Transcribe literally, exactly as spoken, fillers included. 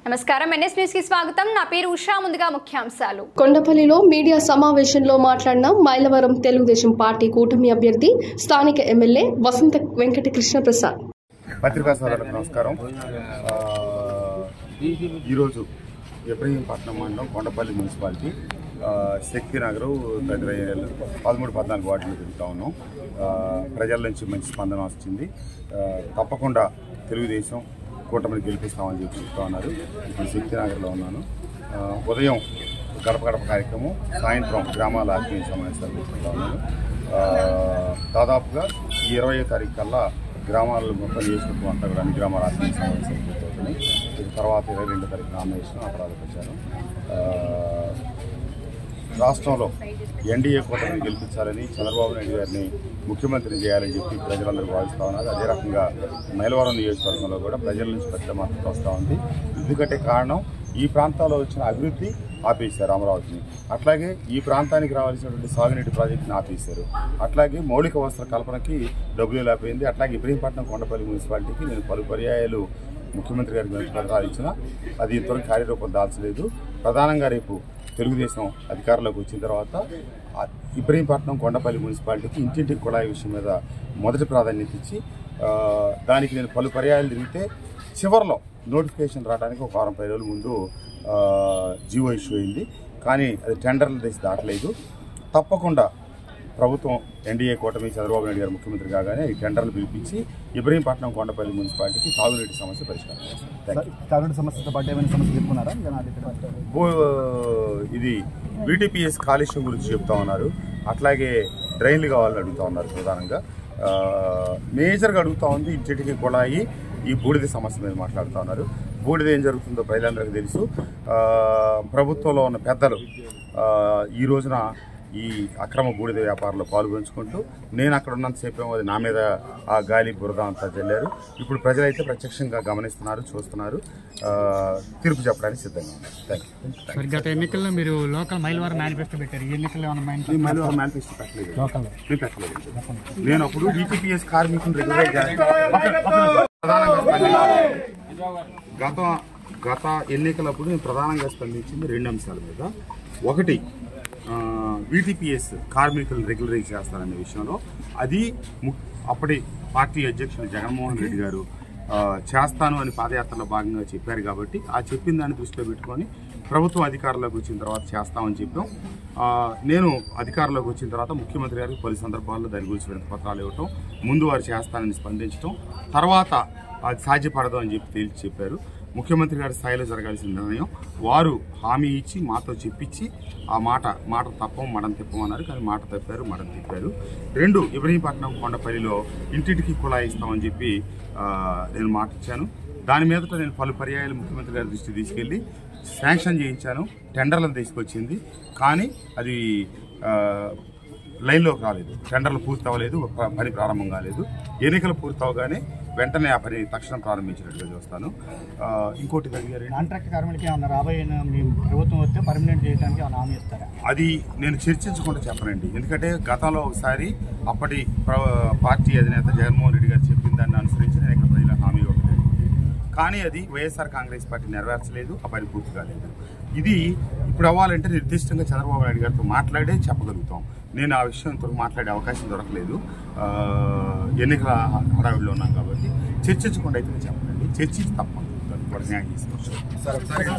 నమస్కారం NS news కి స్వాగతం నా పేరు ఉషా ముందుగా ముఖ్యాంశాలు కొండపల్లిలో మీడియా సమావేశంలో మాట్లాడిన మైలవరం తెలుగుదేశం పార్టీ కూటమి అభ్యర్థి స్థానిక ఎమ్మెల్యే వసంత వెంకట కృష్ణ ప్రసాద్ పత్రికా సోదరులకు నమస్కారం ఈరోజు ఇబ్రహీంపట్నం మండలం కొండపల్లి మున్సిపాలిటీ శక్తి నగరు తదితర ఏరియాలు పదమూడు పద్నాలుగు వార్డులు తిరుగుతూ ఉన్నాం. ప్రజల నుంచి మంచి స్పందన వచ్చింది. తప్పకుండా తెలుగుదేశం కూటమిని గెలిపిస్తామని చెప్పి చెప్తా ఉన్నారు. ఇప్పుడు శక్తి నగర్లో ఉన్నాను. ఉదయం గడప గడప కార్యక్రమం, సాయంత్రం గ్రామాల ఆత్మీయ సమావేశాలు పెట్టుకుంటా ఉన్నాను. దాదాపుగా ఈ ఇరవై తారీఖు కల్లా గ్రామాల్లో మొత్తం నియోజకవర్గం అంతా కూడా అన్ని గ్రామాల ఆత్మీయ సమావేశాలు పూర్తవుతున్నాయి. తర్వాత ఇరవై రెండో తారీఖు నామినేషన్ అపరాధ ప్రచారం. రాష్ట్రంలో ఎన్డీఏ కూటమిని గెలిపించాలని, చంద్రబాబు నాయుడు గారిని ముఖ్యమంత్రిని చేయాలని చెప్పి ప్రజలందరూ భావిస్తూ ఉన్నారు. అదే రకంగా మైలవరం నియోజకవర్గంలో కూడా ప్రజల నుంచి పెద్ద మద్దతు వస్తూ ఉంది. ఎందుకంటే కారణం, ఈ ప్రాంతాల్లో వచ్చిన అభివృద్ధి ఆపేశారు అమరావతిని, అట్లాగే ఈ ప్రాంతానికి రావాల్సినటువంటి సాగునీటి ప్రాజెక్టుని ఆపేశారు, అట్లాగే మౌలిక వసతుల కల్పనకి డబ్బులు లేకపోయింది. అట్లాగే ఇబ్రహీంపట్నం కొండపల్లి మున్సిపాలిటీకి నేను పలు పర్యాయాలు ముఖ్యమంత్రి గారికి పత్రాలు ఇచ్చినా అది ఇంతవరకు కార్యరూపం దాల్చలేదు. ప్రధానంగా రేపు తెలుగుదేశం అధికారంలోకి వచ్చిన తర్వాత ఇబ్రహీంపట్నం కొండపల్లి మున్సిపాలిటీకి ఇంటింటికి కుళాయి విషయం మీద మొదటి ప్రాధాన్యత ఇచ్చి దానికి నేను పలు పర్యాయాలు తిరిగితే చివరిలో నోటిఫికేషన్ రావడానికి ఒక వారం పది రోజుల ముందు జీవో ఇష్యూ అయింది. కానీ అది టెండర్లు తెచ్చి దాటలేదు. తప్పకుండా ప్రభుత్వం ఎన్డీఏ కూటమి చంద్రబాబు నాయుడు గారు ముఖ్యమంత్రి కాగానే ఈ టెండర్లు పిలిపించి ఇబ్రహీంపట్నం కొండపల్లి మున్సిపాలిటీకి తాగునీటి సమస్య పరిష్కారం చేస్తారు. తాగునీటి సమస్యతో పాటు ఏమైనా సమస్య చెప్పుకున్నారా? ఇది బీటీపీఎస్ కాలుష్యం గురించి చెప్తా ఉన్నారు. అట్లాగే డ్రైన్లు కావాలని అడుగుతూ ఉన్నారు. ప్రధానంగా మేజర్గా అడుగుతూ ఉంది ఇంటికి కుళాయి, ఈ బూడిద సమస్య మీద మాట్లాడుతూ ఉన్నారు. బూడిద ఏం జరుగుతుందో ప్రజలందరికీ తెలుసు. ప్రభుత్వంలో ఉన్న పెద్దలు ఈ రోజున ఈ అక్రమ బూడిద వ్యాపారంలో పాల్గొంచుకుంటూ నేను అక్కడ ఉన్నంతసేపు అది నా మీద ఆ గాలి బురద అంతా చల్లారు. ఇప్పుడు ప్రజలైతే ప్రత్యక్షంగా గమనిస్తున్నారు, చూస్తున్నారు, తీర్పు చెప్పడానికి సిద్ధంగా ఉన్నారు. గత ఎన్నికల్లో మీరు లోకల్ మైలవరం మేనిఫెస్టో పెట్టారు. ఈ ఎన్నికల్లో మైలవరం మేనిఫెస్టో పెట్టలేదు, నేను పెట్టలేదు. నేను అప్పుడు బీటీపీఎస్ కార్మికులు రెగ్యులర్ ప్రధానంగా గత గత ఎన్నికలప్పుడు నేను ప్రధానంగా స్పందించింది రెండు అంశాల మీద. ఒకటి, బీటీపీఎస్ కార్మికులను రెగ్యులరైజ్ చేస్తారనే విషయంలో. అది అప్పటి పార్టీ అధ్యక్షులు జగన్మోహన్ రెడ్డి గారు చేస్తాను అని పాదయాత్రలో భాగంగా చెప్పారు. కాబట్టి ఆ చెప్పిన దాన్ని దృష్టిలో పెట్టుకొని ప్రభుత్వం అధికారంలోకి వచ్చిన తర్వాత చేస్తామని చెప్పాం. నేను అధికారంలోకి వచ్చిన తర్వాత ముఖ్యమంత్రి గారికి పలు సందర్భాల్లో దాని గురించి వినతి పత్రాలు ఇవ్వటం, ముందు వారు చేస్తానని స్పందించడం, తర్వాత అది సాధ్యపడదు అని చెప్పి తేల్చి చెప్పారు. ముఖ్యమంత్రి గారి స్థాయిలో జరగాల్సిన నిర్ణయం వారు హామీ ఇచ్చి మాతో చెప్పించి ఆ మాట మాట తప్పం మడం తిప్పమన్నారు. కానీ మాట తప్పారు, మడం తిప్పారు. రెండు, ఇబ్రహీంపట్నం కొండపల్లిలో ఇంటింటికి కుళాయి ఇస్తామని చెప్పి నేను మాట ఇచ్చాను. దాని మీదట నేను పలు పర్యాయాలు ముఖ్యమంత్రి గారి దృష్టి తీసుకెళ్లి శాంక్షన్ చేయించాను. టెండర్లను తీసుకొచ్చింది, కానీ అది లైన్లోకి రాలేదు. టెండర్లు పూర్తి అవ్వలేదు, పని ప్రారంభం కాలేదు. ఎన్నికలు పూర్తి అవగానే వెంటనే ఆ పని తక్షణం ప్రారంభించినట్టుగా చూస్తాను. ఇంకోటి కాంట్రాక్ట్ కార్మికులకి ఏమన్నా రాబోయే ప్రభుత్వం వస్తే పర్మనెంట్ చేయడానికి హామీ ఇస్తారా? అది నేను చర్చించకుండా చెప్పనండి. ఎందుకంటే గతంలో ఒకసారి అప్పటి పార్టీ అధినేత జగన్మోహన్ రెడ్డి గారు చెప్పిన దాన్ని అనుసరించి నేను ఇక్కడ ప్రజలకు హామీ ఇవ్వలేదు. కానీ అది వైఎస్ఆర్ కాంగ్రెస్ పార్టీ నెరవేర్చలేదు, ఆ పని పూర్తి కాలేదు. ఇది ఇప్పుడు అవ్వాలంటే నిర్దిష్టంగా చంద్రబాబు నాయుడు గారితో మాట్లాడే చెప్పగలుగుతాం. నేను ఆ విషయంతో మాట్లాడే అవకాశం దొరకలేదు. ఎన్నికల హడావిడిలో ఉన్నాం కాబట్టి చర్చించకుండా అయితే చెప్పండి. చర్చించి తప్పకుండా న్యాయం చేసుకోవచ్చు.